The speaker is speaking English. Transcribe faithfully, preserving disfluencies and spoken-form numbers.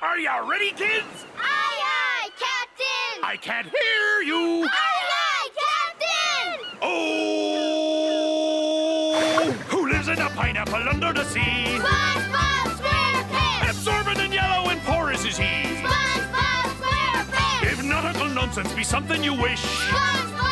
Are you ready, kids? Aye, aye, Captain! I can't hear you! Aye, aye, Captain! Oh! Who lives in a pineapple under the sea? SpongeBob SquarePants! Absorbent and yellow and porous is he. SpongeBob SquarePants! If nautical nonsense be something you wish, SpongeBob